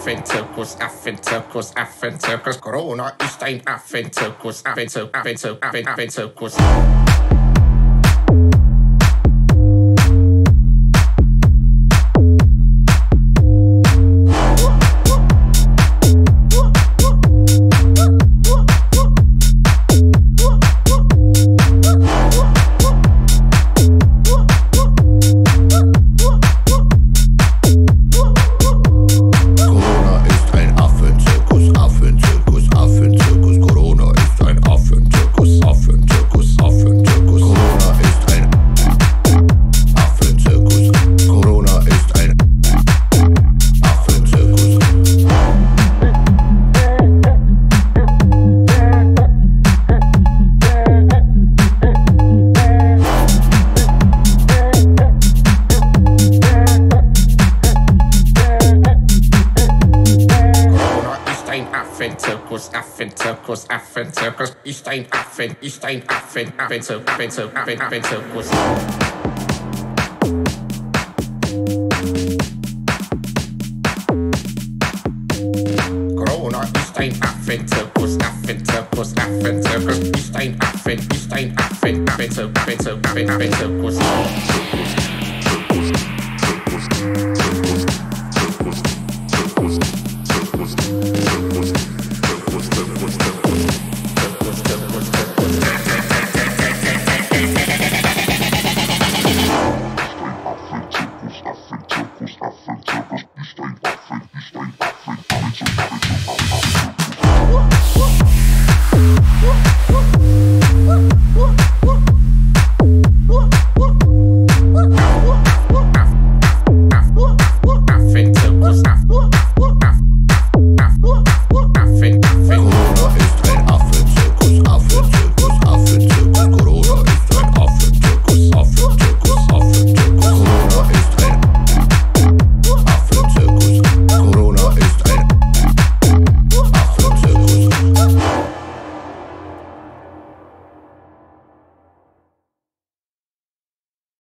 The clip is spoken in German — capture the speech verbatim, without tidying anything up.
Affenzirkus, Affenzirkus, Affenzirkus. Corona ist ein Affenzirkus, Affenzirkus, Affenzirkus, Affenzirkus. Affenzirkus, Affenzirkus, Affenzirkus, ist ein Affen, ist ein Affen, Affenzirkus, Affenzirkus, Affen, Affenzirkus. Corona ist ein Affenzirkus, Affenzirkus, Affenzirkus, ist ein Affen, ist ein Affen, Affenzirkus, Affenzirkus, Affen, Affenzirkus. Zirkus, Zirkus, Zirkus, Zirkus, Zirkus, Zirkus, Zirkus.